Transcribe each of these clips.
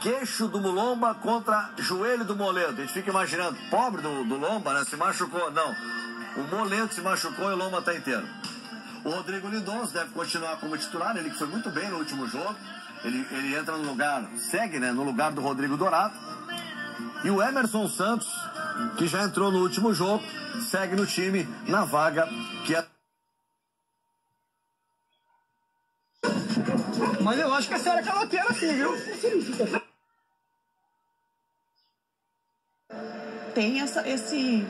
queixo do Lomba contra joelho do Moledo. A gente fica imaginando, pobre do Lomba, né? Se machucou. Não, o Moledo se machucou e o Lomba tá inteiro. O Rodrigo Lindoso deve continuar como titular, ele que foi muito bem no último jogo. Ele entra no lugar, segue, né, no lugar do Rodrigo Dourado. E o Emerson Santos, que já entrou no último jogo, segue no time na vaga que é... Mas eu acho que a senhora é caloteira assim, viu? Tem esse...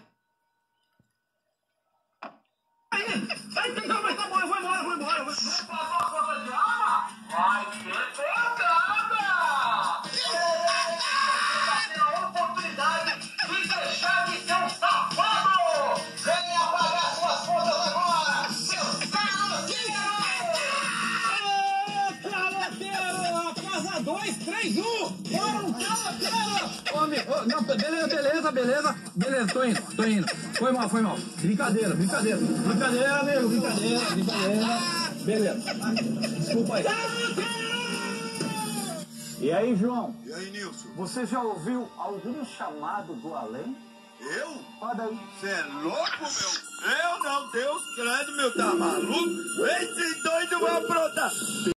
Aí, tá bom, eu vou embora. Vai ter pegada! A oportunidade de deixar de ser um safado! Venha pagar suas contas agora, seu caloteiro! Caloteiro! Casa 2, 3, 1! Bora, um caloteiro! Homem, não, beleza, tô indo. Foi mal. Brincadeira, amigo, brincadeira. Beleza. Desculpa aí. E aí, João? E aí, Nilson? Você já ouviu algum chamado do além? Eu? Roda aí. Você é louco, meu? Eu não, Deus credo, meu, tá maluco? Esse doido vai aprontar.